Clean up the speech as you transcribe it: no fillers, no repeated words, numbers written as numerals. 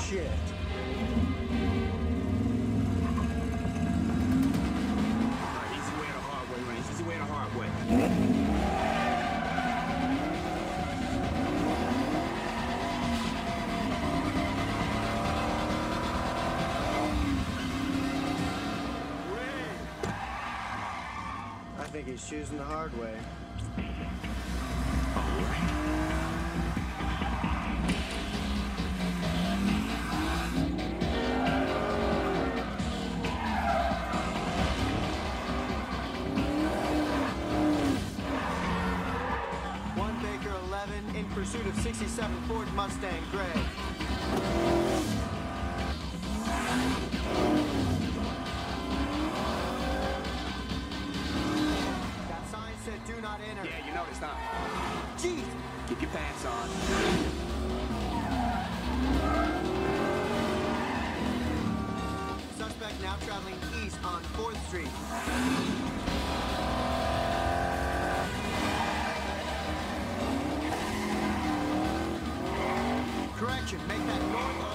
shit. Alright, easy way the hard way, man. Easy way the hard way. I think he's choosing the hard way. In pursuit of 67 Ford Mustang Gray. That sign said do not enter. Yeah, you noticed, huh? Jeez! Keep your pants on. Suspect now traveling east on 4th Street. Correction, make that north